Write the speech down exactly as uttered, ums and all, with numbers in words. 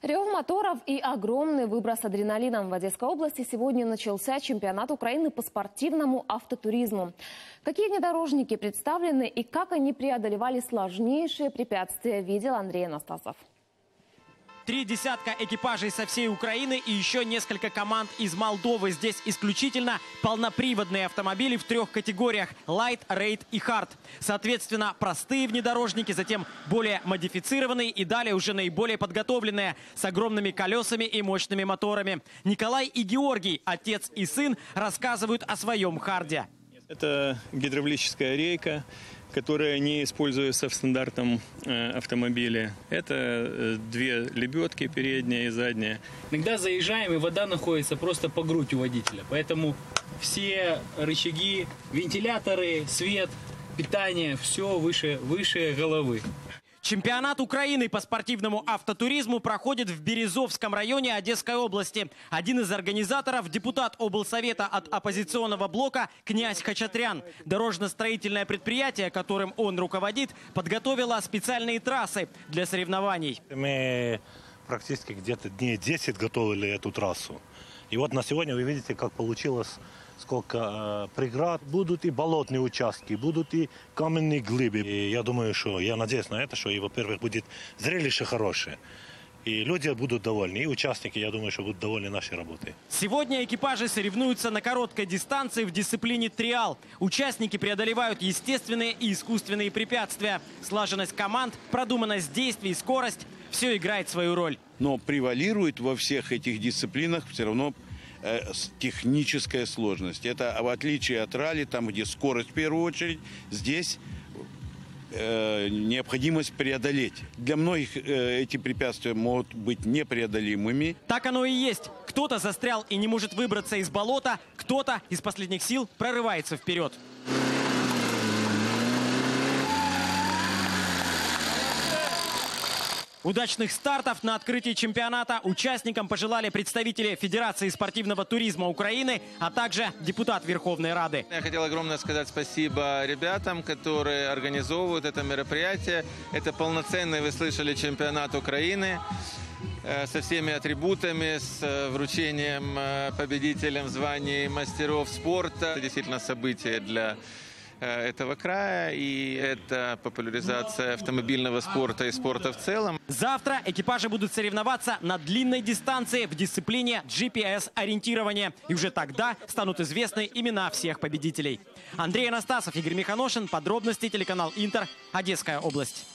Рев моторов и огромный выброс адреналина. В Одесской области сегодня начался чемпионат Украины по спортивному автотуризму. Какие внедорожники представлены и как они преодолевали сложнейшие препятствия, видел Андрей Анастасов. Три десятка экипажей со всей Украины и еще несколько команд из Молдовы. Здесь исключительно полноприводные автомобили в трех категориях – Light, Raid и Hard. Соответственно, простые внедорожники, затем более модифицированные и далее уже наиболее подготовленные с огромными колесами и мощными моторами. Николай и Георгий, отец и сын, рассказывают о своем харде. Это гидравлическая рейка, которая не используется в стандартном э, автомобиле. Это э, две лебедки, передняя и задняя. Иногда заезжаем, и вода находится просто по грудь у водителя. Поэтому все рычаги, вентиляторы, свет, питание, все выше, выше головы. Чемпионат Украины по спортивному автотуризму проходит в Березовском районе Одесской области. Один из организаторов – депутат облсовета от оппозиционного блока князь Хачатрян. Дорожно-строительное предприятие, которым он руководит, подготовило специальные трассы для соревнований. Мы практически где-то дней десять готовили эту трассу. И вот на сегодня вы видите, как получилось. Сколько э, преград. Будут и болотные участки, будут и каменные глыбы. И я думаю, что, я надеюсь на это, что, и, во-первых, будет зрелище хорошее. И люди будут довольны, и участники, я думаю, что будут довольны нашей работой. Сегодня экипажи соревнуются на короткой дистанции в дисциплине триал. Участники преодолевают естественные и искусственные препятствия. Слаженность команд, продуманность действий, скорость – все играет свою роль. Но превалирует во всех этих дисциплинах все равно техническая сложность. Это в отличие от ралли, там где скорость в первую очередь, здесь э, необходимость преодолеть. Для многих э, эти препятствия могут быть непреодолимыми. Так оно и есть. Кто-то застрял и не может выбраться из болота, кто-то из последних сил прорывается вперед. Удачных стартов на открытии чемпионата участникам пожелали представители Федерации спортивного туризма Украины, а также депутат Верховной Рады. Я хотел огромное сказать спасибо ребятам, которые организовывают это мероприятие. Это полноценный, вы слышали, чемпионат Украины со всеми атрибутами, с вручением победителям званий мастеров спорта. Это действительно событие для этого края, и это популяризация автомобильного спорта и спорта в целом. Завтра экипажи будут соревноваться на длинной дистанции в дисциплине джи пи эс-ориентирования. И уже тогда станут известны имена всех победителей. Андрей Анастасов, Игорь Миханошин. Подробности телеканал Интер. Одесская область.